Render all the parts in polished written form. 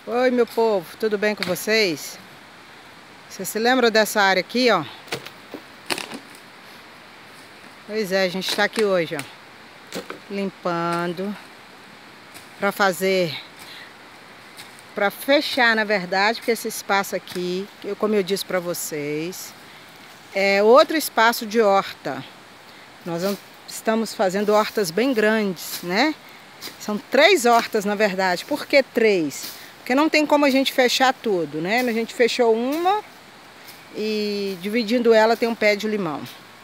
Oi, meu povo, tudo bem com vocês? Vocês se lembram dessa área aqui, ó? Pois é, a gente está aqui hoje, ó, limpando para fechar, na verdade, porque esse espaço aqui, como eu disse para vocês, é outro espaço de horta. Nós estamos fazendo hortas bem grandes, né? São 3 hortas, na verdade. Por que 3? Porque não tem como a gente fechar tudo, né? A gente fechou uma e dividindo ela tem um pé de limão.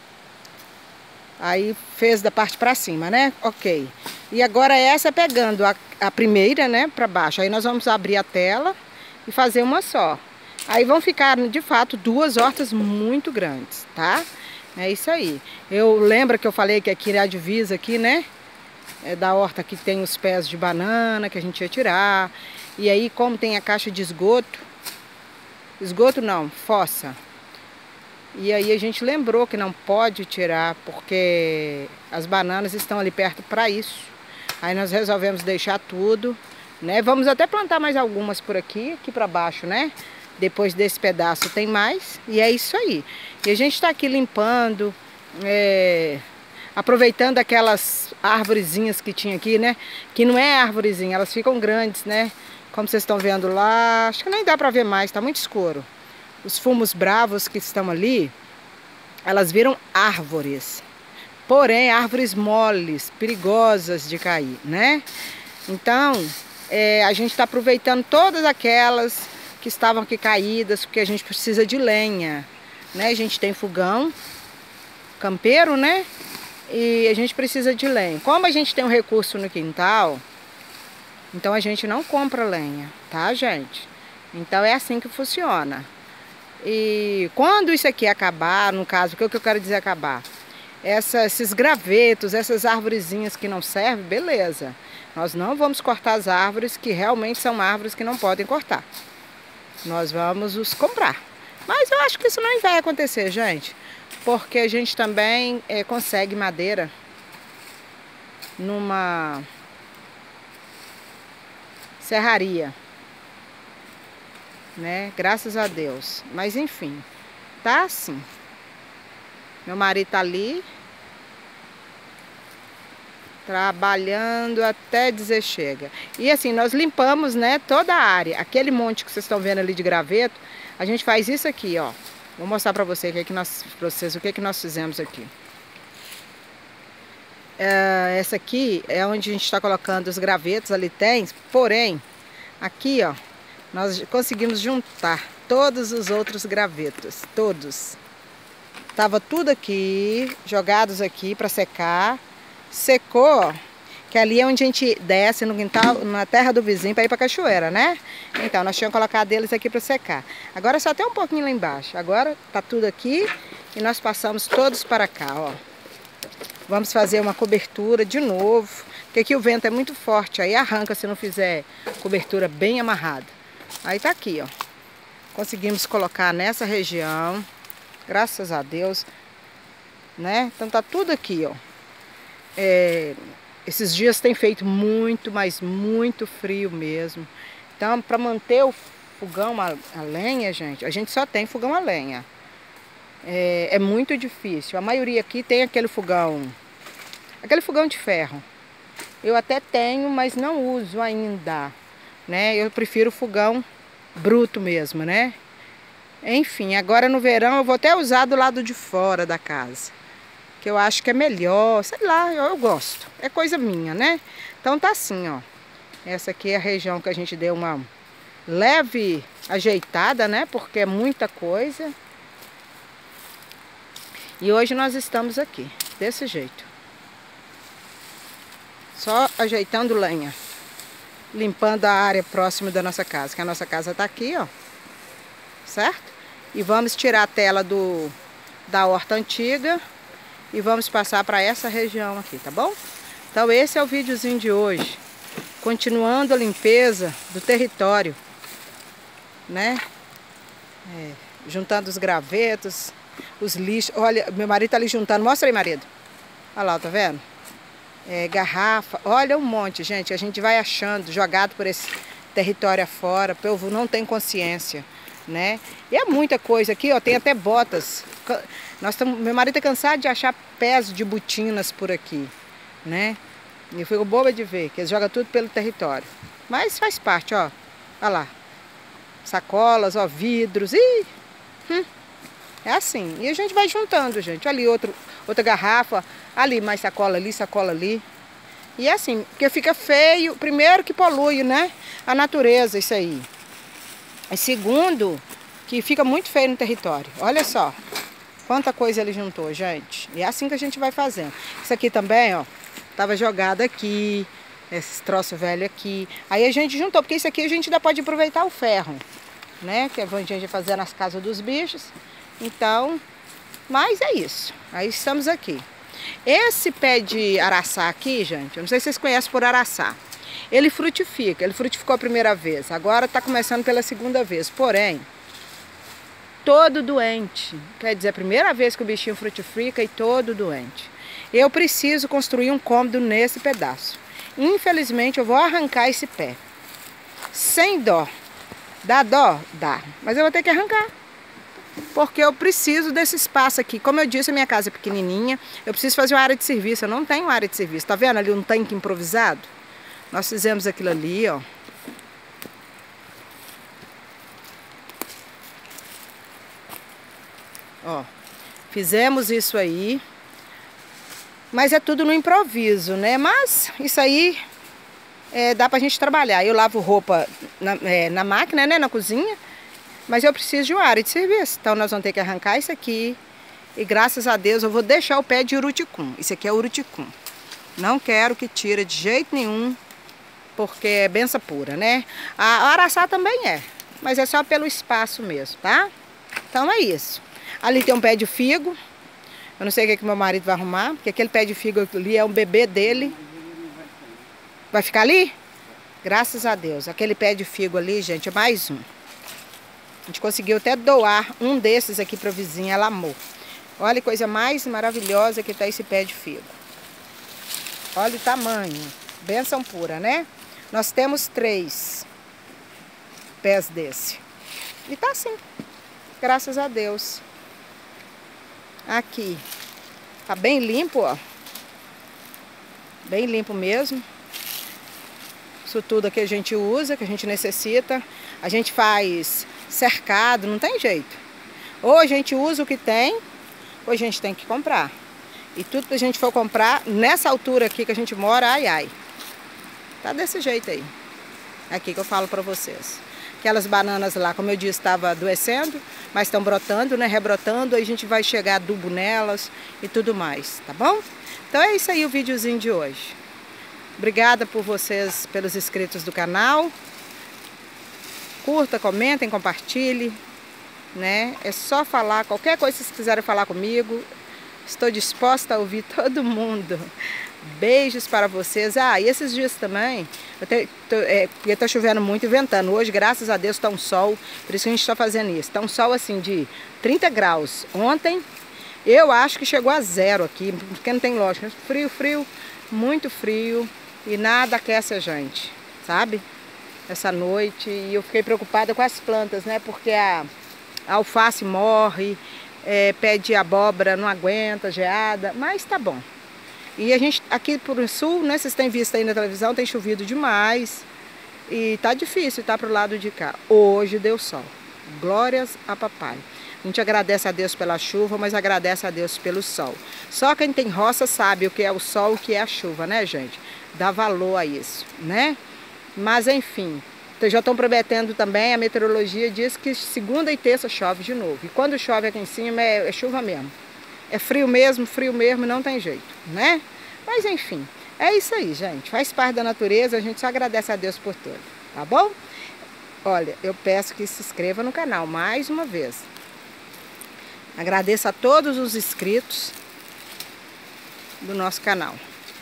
Aí fez da parte para cima, né? Ok. E agora essa pegando a primeira, né, para baixo. Aí nós vamos abrir a tela e fazer uma só. Aí vão ficar, de fato, 2 hortas muito grandes, tá? É isso aí. Eu lembro que eu falei que aqui é a divisa aqui, né? É da horta que tem os pés de banana que a gente ia tirar. E aí, como tem a caixa de esgoto não, fossa. E aí a gente lembrou que não pode tirar porque as bananas estão ali perto para isso. Aí nós resolvemos deixar tudo, né? Vamos até plantar mais algumas por aqui para baixo, né? Depois desse pedaço tem mais. E é isso aí. E a gente está aqui limpando, aproveitando aquelas arvorezinhas que tinha aqui, né? Que não é arvorezinha, elas ficam grandes, né? Como vocês estão vendo lá, acho que nem dá para ver mais, está muito escuro. Os fumos bravos que estão ali, elas viram árvores. Porém, árvores moles, perigosas de cair, né? Então, a gente está aproveitando todas aquelas que estavam aqui caídas, porque a gente precisa de lenha, né? A gente tem fogão campeiro, né? E a gente precisa de lenha. Como a gente tem um recurso no quintal, então a gente não compra lenha, tá, gente? Então é assim que funciona. E quando isso aqui acabar, no caso, o que eu quero dizer acabar? Esses gravetos, essas arvorezinhas que não servem, beleza. Nós não vamos cortar as árvores que realmente são árvores que não podem cortar. Nós vamos os comprar. Mas eu acho que isso não vai acontecer, gente. Porque a gente também consegue madeira numa serraria, né? Graças a Deus. Mas enfim, tá assim. Meu marido tá ali trabalhando até dizer chega. E assim, nós limpamos, né, toda a área. Aquele monte que vocês estão vendo ali de graveto, a gente faz isso aqui, ó. Vou mostrar pra vocês o que nós fizemos aqui. Essa aqui é onde a gente está colocando os gravetos, ali tem, porém, aqui, ó, nós conseguimos juntar todos os outros gravetos, todos. Tava tudo aqui, jogados aqui para secar. Secou, que ali é onde a gente desce no quintal, na terra do vizinho para ir para a cachoeira, né? Então, nós tínhamos colocado eles aqui para secar. Agora só tem um pouquinho lá embaixo. Agora tá tudo aqui e nós passamos todos para cá, ó. Vamos fazer uma cobertura de novo, porque aqui o vento é muito forte, aí arranca se não fizer cobertura bem amarrada. Aí tá aqui, ó. Conseguimos colocar nessa região, graças a Deus, né? Então tá tudo aqui, ó. Esses dias tem feito muito, mas muito frio mesmo. Então, para manter o fogão a lenha, gente, a gente só tem fogão a lenha. É muito difícil. A maioria aqui tem aquele fogão de ferro. Eu até tenho, mas não uso ainda, né? Eu prefiro o fogão bruto mesmo, né? Enfim, agora no verão eu vou até usar do lado de fora da casa, que eu acho que é melhor, sei lá, eu gosto. É coisa minha, né? Então tá assim, ó. Essa aqui é a região que a gente deu uma leve ajeitada, né? Porque é muita coisa. E hoje nós estamos aqui, desse jeito. Só ajeitando lenha. Limpando a área próxima da nossa casa, que a nossa casa tá aqui, ó. Certo? E vamos tirar a tela da horta antiga e vamos passar para essa região aqui, tá bom? Então esse é o videozinho de hoje. Continuando a limpeza do território, né? Juntando os gravetos, os lixos. Olha, meu marido tá ali juntando. Mostra aí, marido. Olha lá, tá vendo? Garrafa. Olha um monte, gente. A gente vai achando, jogado por esse território afora, o povo não tem consciência, né? E é muita coisa aqui, ó, tem até botas. Meu marido é cansado de achar pés de botinas por aqui, né? E eu fico boba de ver, que eles jogam tudo pelo território. Mas faz parte, ó. Olha lá. Sacolas, ó, vidros. Ih! É assim. E a gente vai juntando, gente. Ali outra garrafa, ali mais sacola ali, sacola ali. E é assim, porque fica feio. Primeiro que polui, né? A natureza, isso aí. E segundo, que fica muito feio no território. Olha só. Quanta coisa ele juntou, gente. E é assim que a gente vai fazendo. Isso aqui também, ó. Tava jogado aqui. Esses troços velhos aqui. Aí a gente juntou, porque isso aqui a gente ainda pode aproveitar o ferro, né? Que a gente vai fazer nas casas dos bichos. Então, mas é isso. Aí estamos aqui. Esse pé de araçá aqui, gente, eu não sei se vocês conhecem por araçá. Ele frutifica. Ele frutificou a primeira vez. Agora está começando pela segunda vez. Porém, todo doente. Quer dizer, a primeira vez que o bichinho frutifica e todo doente. Eu preciso construir um cômodo nesse pedaço. Infelizmente, eu vou arrancar esse pé. Sem dó. Dá dó? Dá. Mas eu vou ter que arrancar. Porque eu preciso desse espaço aqui. Como eu disse, a minha casa é pequenininha. Eu preciso fazer uma área de serviço. Eu não tenho área de serviço. Tá vendo ali um tanque improvisado? Nós fizemos aquilo ali, ó. Ó. Fizemos isso aí. Mas é tudo no improviso, né? Mas isso aí dá pra gente trabalhar. Eu lavo roupa na máquina, né? Na cozinha. Mas eu preciso de uma área de serviço. Então nós vamos ter que arrancar isso aqui. E graças a Deus eu vou deixar o pé de uruticum. Isso aqui é uruticum. Não quero que tire de jeito nenhum. Porque é benção pura, né? A araçá também é. Mas é só pelo espaço mesmo, tá? Então é isso. Ali tem um pé de figo. Eu não sei o que meu marido vai arrumar. Porque aquele pé de figo ali é um bebê dele. Vai ficar ali? Graças a Deus. Aquele pé de figo ali, gente, é mais um. A gente conseguiu até doar um desses aqui para a vizinha, ela amou. Olha que coisa mais maravilhosa que tá esse pé de figo. Olha o tamanho. Bênção pura, né? Nós temos 3 pés desse. E tá assim. Graças a Deus. Aqui. Tá bem limpo, ó. Bem limpo mesmo. Isso tudo que a gente usa, que a gente necessita. A gente faz cercado, não tem jeito. Ou a gente usa o que tem, ou a gente tem que comprar. E tudo que a gente for comprar, nessa altura aqui que a gente mora, ai, ai. Tá desse jeito aí. Aqui que eu falo pra vocês. Aquelas bananas lá, como eu disse, estava adoecendo, mas estão brotando, né? Rebrotando, aí a gente vai chegar adubo nelas e tudo mais, tá bom? Então é isso aí o videozinho de hoje. Obrigada por vocês, pelos inscritos do canal. Curta, comentem, compartilhe, né? É só falar, qualquer coisa que vocês quiserem falar comigo, estou disposta a ouvir todo mundo. Beijos para vocês. Ah, e esses dias também, porque tá chovendo muito e ventando. Hoje, graças a Deus, tá um sol, por isso que a gente está fazendo isso. Tá um sol assim de 30 graus. Ontem, eu acho que chegou a 0 aqui, porque não tem lógica. Frio, frio, muito frio e nada aquece a gente, sabe? Essa noite, e eu fiquei preocupada com as plantas, né? Porque a alface morre, pé de abóbora não aguenta, geada, mas tá bom. E a gente, aqui pro sul, né? Vocês têm visto aí na televisão, tem chovido demais. E tá difícil, tá pro lado de cá. Hoje deu sol. Glórias a papai. A gente agradece a Deus pela chuva, mas agradece a Deus pelo sol. Só quem tem roça sabe o que é o sol, o que é a chuva, né, gente? Dá valor a isso, né? Mas enfim, já estão prometendo também, a meteorologia diz que segunda e terça chove de novo. E quando chove aqui em cima é chuva mesmo. É frio mesmo, não tem jeito, né? Mas enfim, é isso aí, gente. Faz parte da natureza, a gente só agradece a Deus por tudo, tá bom? Olha, eu peço que se inscreva no canal mais uma vez. Agradeço a todos os inscritos do nosso canal.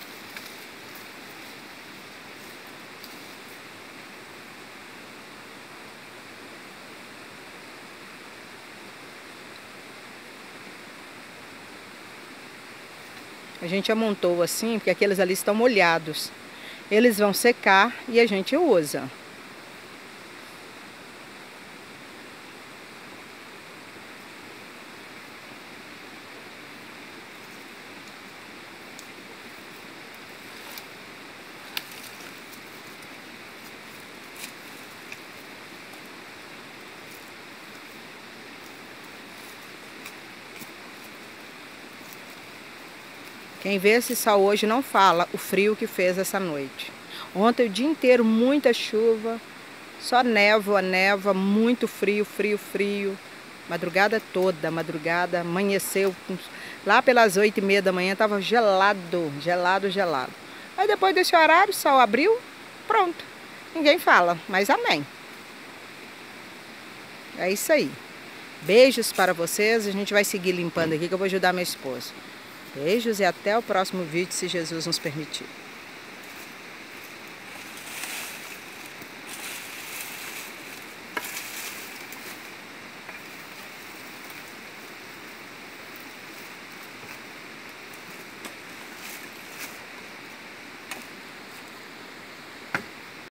A gente amontou assim, porque aqueles ali estão molhados. Eles vão secar e a gente usa. Quem vê esse sol hoje não fala o frio que fez essa noite. Ontem o dia inteiro muita chuva, só névoa, névoa, muito frio, frio, frio. Madrugada toda, madrugada, amanheceu, lá pelas 8h30 da manhã estava gelado, gelado, gelado. Aí depois desse horário o sol abriu, pronto. Ninguém fala, mas amém. É isso aí. Beijos para vocês, a gente vai seguir limpando aqui que eu vou ajudar meu esposo. Beijos e até o próximo vídeo, se Jesus nos permitir.